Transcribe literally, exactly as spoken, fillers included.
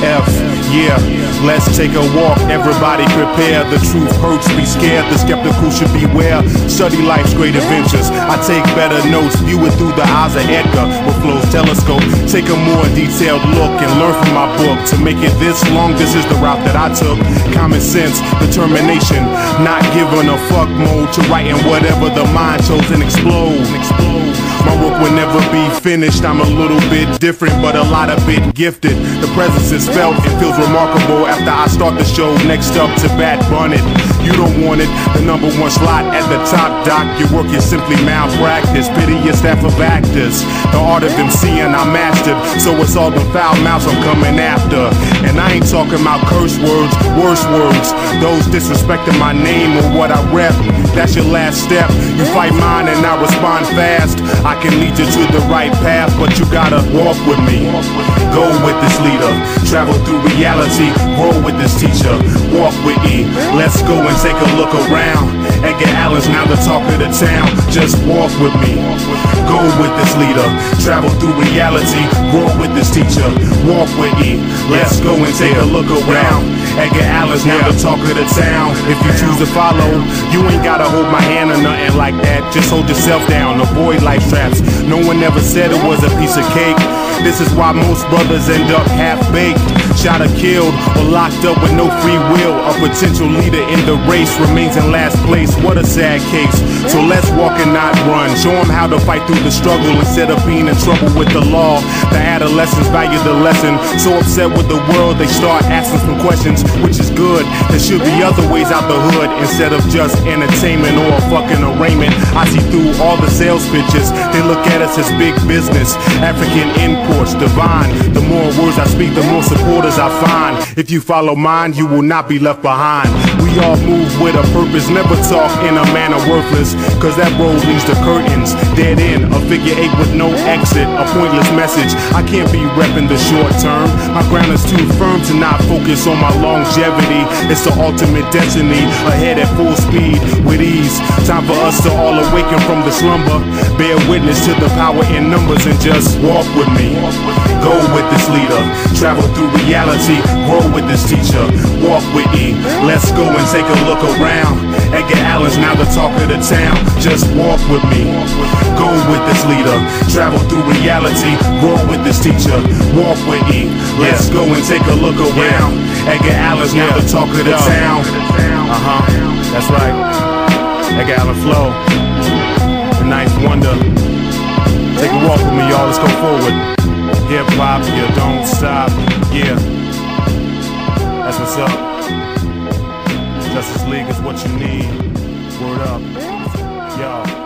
F, yeah, let's take a walk, everybody prepare. The truth hurts, be scared, the skeptical should beware. Study life's great adventures, I take better notes, view it through the eyes of Edgar with Flo's telescope. Take a more detailed look and learn from my book. To make it this long, this is the route that I took. Common sense, determination, not giving a fuck mode to writing whatever the mind chose and explode. My work will never be finished, I'm a little bit different, but a lot of bit gifted. The presence is felt, it feels remarkable after I start the show. Next up to Bat Bunnet, you don't want it, the number one slot at the top, doc. Your work is simply malpractice, pity your staff of actors. The art of MCing I mastered, so it's all the foul mouths I'm coming after. And I ain't talking about curse words, worse words, those disrespecting my name or what I rep. That's your last step, you fight mine and I respond fast. I can lead you to the right path, but you gotta walk with me. Go with this leader, travel through reality, grow with this teacher. Walk with me, let's go and take a look around. Edgar Allan's now the talk of the town, just walk with me. Go with this leader, travel through reality, grow with this teacher. Walk with me, let's go and take a look around. Edgar Allan's now the talk of the town. If you choose to follow, you ain't gotta hold my hand or nothing like that. Just hold yourself down, avoid life traps. No one ever said it was a piece of cake. This is why most brothers end up half-baked, shot or killed, or locked up with no free will. A potential leader in the race remains in last place. What a sad case. So let's walk and not run. Show them how to fight through the struggle instead of being in trouble with the law. The adolescents value the lesson. So upset with the world they start asking some questions, which is good. There should be other ways out the hood instead of just entertainment or a fucking arraignment. I see through all the sales pitches. They look at us as big business, African imports, divine. The more words I speak, the more supporters I find. If you follow mine, you will not be left behind. We all move with a purpose, never talk in a manner worthless, cause that road leads to curtains, dead end, a figure eight with no exit, a pointless message. I can't be repping the short term, my ground is too firm to not focus on my longevity. It's the ultimate destiny, ahead at full speed with ease. Time for us to all awaken from the slumber, bear witness to the power in numbers and just walk with me. Go with this leader, travel through reality, grow with this teacher. Walk with me, let's go and take a look around. Edgar Allan's now the talk of the town, just walk with me. Go with this leader, travel through reality, grow with this teacher. Walk with me, let's go and take a look around. Edgar Allan's now the talk of the town. Uh-huh, that's right, Edgar Allan Flo, the ninth wonder. Take a walk with me, y'all, let's go forward. Hip hop, you don't stop, yeah. That's what's up. Justice League is what you need. Word up, yo.